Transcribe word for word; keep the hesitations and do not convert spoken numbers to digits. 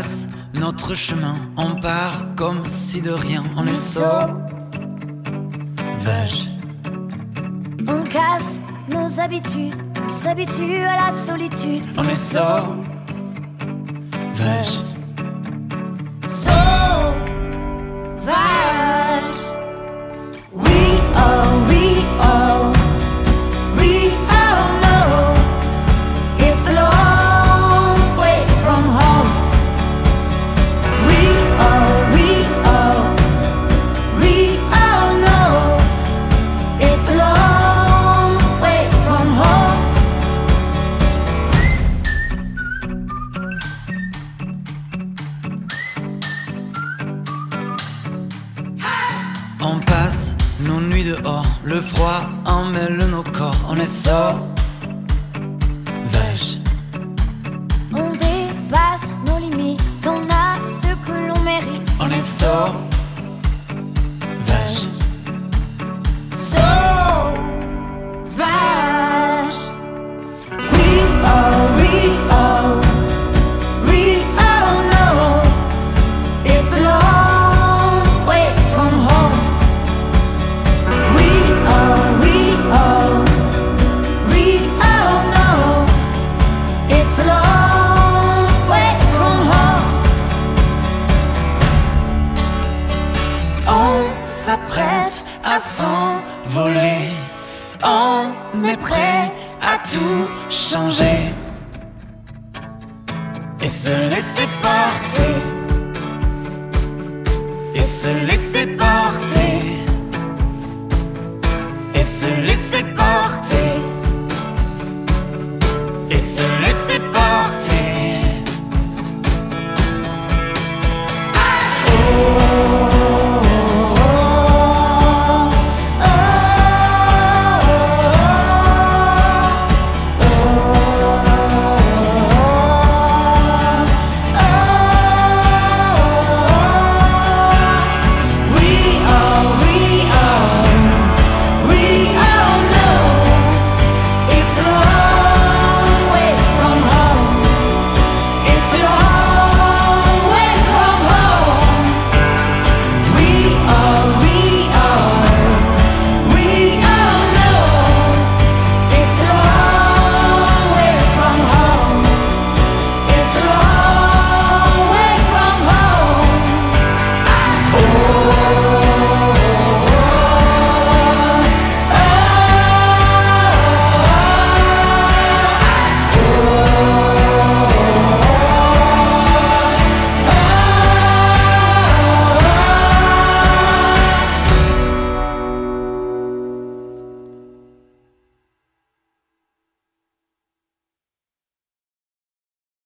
passe notre chemin, on part comme si de rien. On est sauvage. On casse nos habitudes, on s'habitue à la solitude. On est sauvage. Sauvage. We all, we all, we all know it's a long way from home. We all, we all, we all know it's a long way from home. On passe nos nuits dehors, le froid emmêle nos corps. On est sauvage. On dépasse nos limites, on a ce que l'on mérite. On est sauvage. Sauvage. We all, we all, we all know it's a long way from home. We all, we all, we all know it's a long way from home. On s'apprête à s'envoler. On est prêt à tout changer et se laisser porter, et se laisser porter, et se laisser porter, et se laisser porter. Ah, oh.